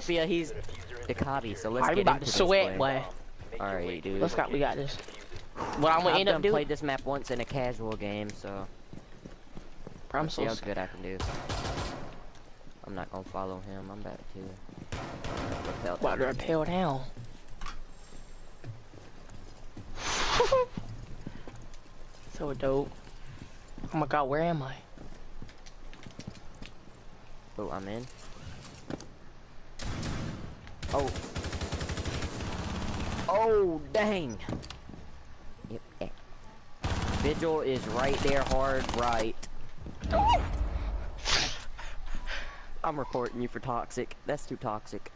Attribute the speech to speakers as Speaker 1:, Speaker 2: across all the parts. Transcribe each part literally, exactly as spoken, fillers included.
Speaker 1: Sophia, he's Ducati, so let's
Speaker 2: Alright, we
Speaker 1: get
Speaker 2: about
Speaker 1: into
Speaker 2: to
Speaker 1: this
Speaker 2: sweat,
Speaker 1: play.
Speaker 2: boy.
Speaker 1: Alright, dude.
Speaker 2: Let's got, we got this. What I'm gonna
Speaker 1: I've
Speaker 2: end up
Speaker 1: done
Speaker 2: doing?
Speaker 1: played this map once in a casual game, so
Speaker 2: I'm
Speaker 1: see
Speaker 2: so
Speaker 1: how good I can do. I'm not gonna follow him. I'm about to repel.
Speaker 2: about to rappel down. So dope. Oh my god, where am I?
Speaker 1: Oh, I'm in. Oh. Oh, dang. Yep. eh. Vigil is right there, hard right. I'm reporting you for toxic. That's too toxic.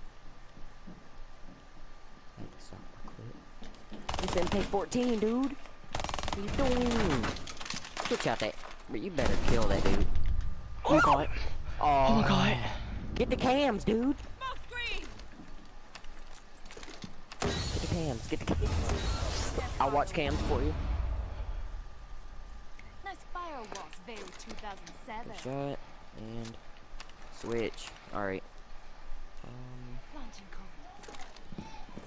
Speaker 1: I had to stop my clip. This M K fourteen, dude. What are you doing? Switch out that. But you better kill that dude.
Speaker 2: Oh my god.
Speaker 1: Oh,
Speaker 2: Oh my god.
Speaker 1: Get the cams, dude. Get the cams. Get the cams. I'll watch cams for you.
Speaker 3: Nice firewalls, very two thousand seven.
Speaker 1: Good shot and switch. All right. Um,
Speaker 3: Launching code.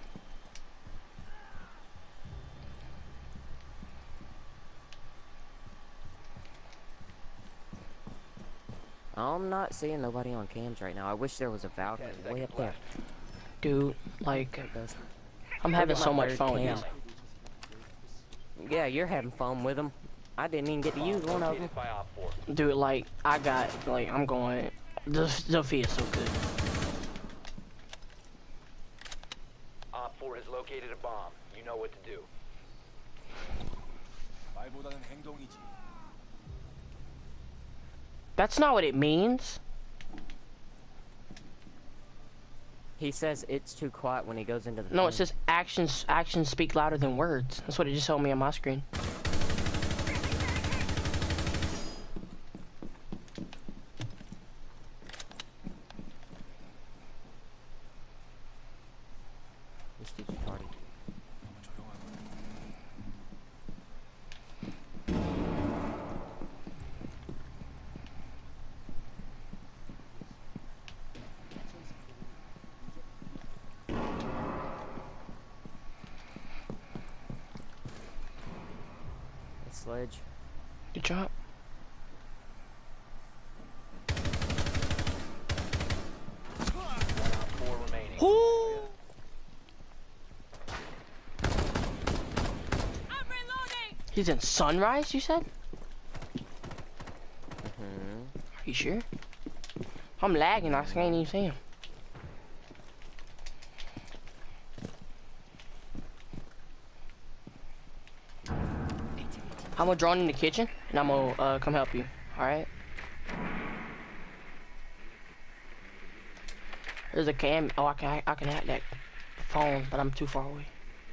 Speaker 1: I'm not seeing nobody on cams right now. I wish there was a Valkyrie way up there.
Speaker 2: Dude, like,
Speaker 1: It does.
Speaker 2: I'm having
Speaker 1: Look at
Speaker 2: so
Speaker 1: my
Speaker 2: much
Speaker 1: third
Speaker 2: fun with
Speaker 1: cam.
Speaker 2: this.
Speaker 1: Yeah, you're having fun with them. I didn't even get to use one of them.
Speaker 2: Dude, like, I got, like, I'm going, the Sophia is so good.
Speaker 4: Op four has located a bomb. You know what to do.
Speaker 2: That's not what it means.
Speaker 1: He says it's too quiet when he goes into the
Speaker 2: No,
Speaker 1: phone.
Speaker 2: it says actions, actions speak louder than words. That's what it just told me on my screen.
Speaker 1: This dude's party. Sledge.
Speaker 2: Good job.
Speaker 4: One op four remaining.
Speaker 2: Ooh.
Speaker 3: I'm reloading.
Speaker 2: He's in Sunrise, you said?
Speaker 1: Mm-hmm.
Speaker 2: Are you sure? I'm lagging, I can't even see him. I'm gonna drone in the kitchen, and I'm gonna uh, come help you. All right? There's a cam. Oh, I can I can hack that phone, but I'm too far away.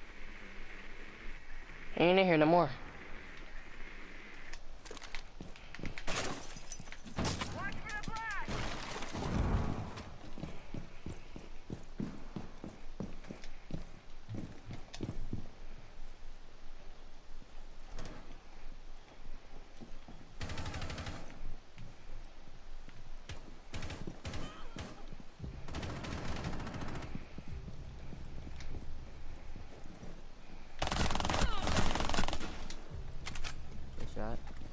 Speaker 2: Ain't in here no more.
Speaker 1: Good shot.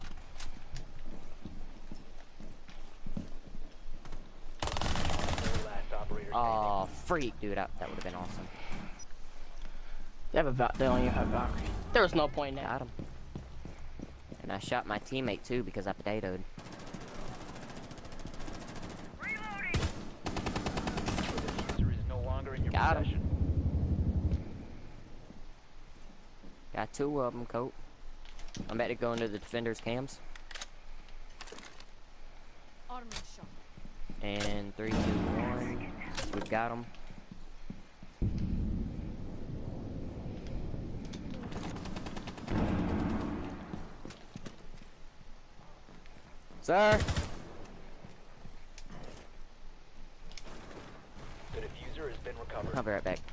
Speaker 4: Last operator standing.
Speaker 1: Oh, freak, dude. That, that would have been awesome.
Speaker 2: They have a Val- they don't even have Valkyrie. There was no point in that.
Speaker 1: Got him. And I shot my teammate too because I potatoed.
Speaker 4: The diffuser is no longer in your
Speaker 1: Got him.
Speaker 4: possession.
Speaker 1: Got two of them, Coat. I'm about to go into the defender's cams.
Speaker 3: Armor shot.
Speaker 1: And three, two, one. We've got them. Sir.
Speaker 4: The diffuser has been recovered.
Speaker 1: I'll be right back.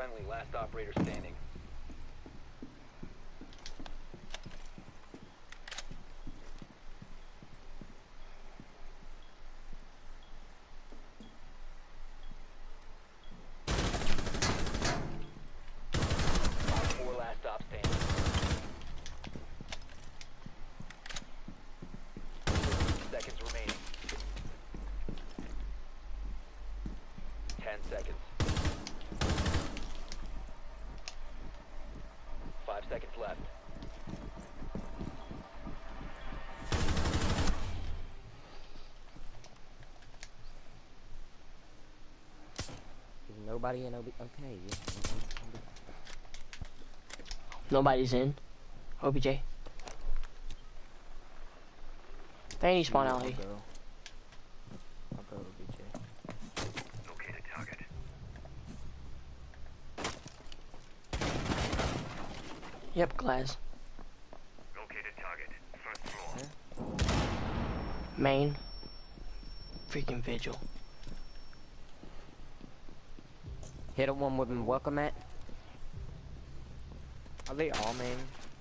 Speaker 4: friendly, last operator standing. Op four last stop standing. Seconds remaining. Ten seconds. Five seconds left.
Speaker 1: There's nobody in O B. Okay, yeah.
Speaker 2: Nobody's in. O B J. They need spawn alley.
Speaker 5: I'll go. I'll go O B J.
Speaker 4: Located target.
Speaker 2: Yep, glass.
Speaker 4: Located target. First floor.
Speaker 2: Main. Freaking vigil.
Speaker 1: Hit a one with him. Welcome at.
Speaker 5: Are they all main?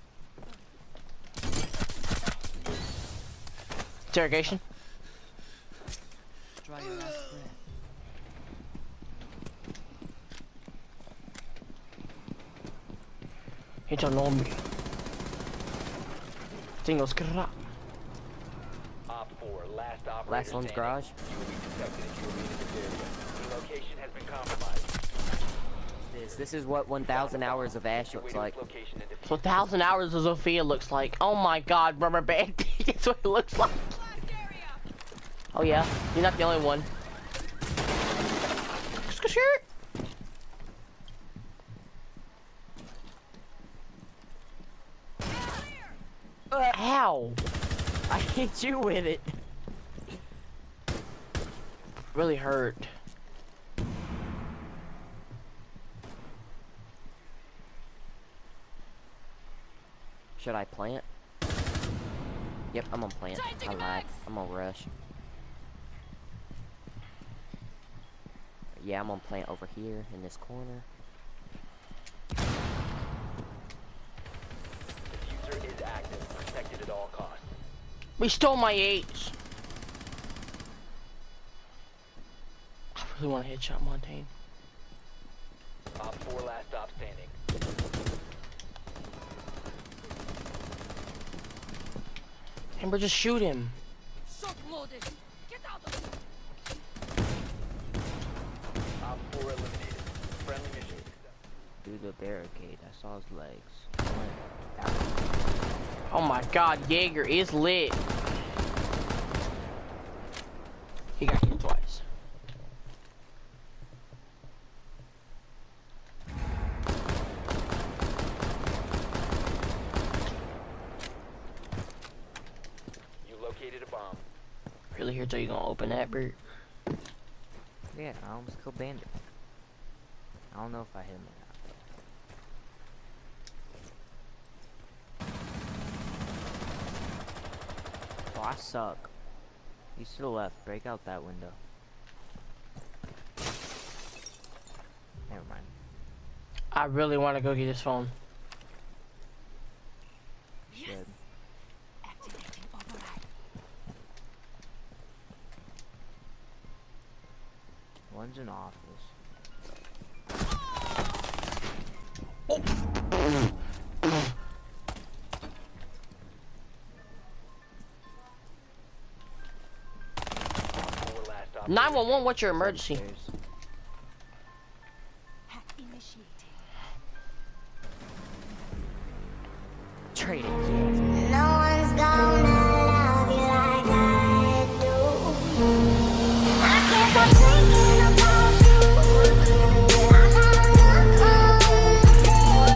Speaker 2: Interrogation.
Speaker 6: Try your last breath.
Speaker 2: Hit your nombre. Tingles crap.
Speaker 4: Op four, last operator
Speaker 1: Last one's
Speaker 4: standing.
Speaker 1: garage.
Speaker 4: You will be detected if you remain in this area. Your location has been compromised.
Speaker 1: This, this is what one thousand hours of Ash
Speaker 4: Your way
Speaker 1: looks
Speaker 4: to
Speaker 1: like.
Speaker 4: its location and defuse
Speaker 2: So a thousand hours of Zofia looks like. Oh my god, rubber band. That's what it looks like.
Speaker 3: Blast area.
Speaker 2: Oh yeah, you're not the only one. Shirt. Ow!
Speaker 1: I hit you with it.
Speaker 2: Really hurt.
Speaker 1: Should I plant? Yep, I'm gonna plant. I
Speaker 3: Changing
Speaker 1: lied.
Speaker 3: mags.
Speaker 1: I'm gonna rush. Yeah, I'm gonna plant over here in this corner.
Speaker 4: Diffuser is active, protected at all costs.
Speaker 2: We stole my H. I really want to headshot Montaigne.
Speaker 4: Op four last stop standing.
Speaker 2: Amber, just shoot him.
Speaker 3: Shock loaded. Get out of here.
Speaker 4: Op four eliminated. Friendly mission success.
Speaker 5: Through the barricade, I saw his legs.
Speaker 2: Oh my god, Jaeger is lit. He got hit twice.
Speaker 4: You located a bomb.
Speaker 2: Really here till you gonna open that, Bert?
Speaker 5: Yeah, I almost killed Bandit. I don't know if I hit him or not. Oh, I suck. He's to the left. Break out that window. Never mind.
Speaker 2: I really want to go get his phone.
Speaker 3: Yes.
Speaker 5: Good.
Speaker 3: Activating override.
Speaker 5: One's in office.
Speaker 4: Op four last stop.
Speaker 2: nine one one, what's your emergency?
Speaker 5: Upstairs.
Speaker 3: Hack initiated.
Speaker 1: Trading.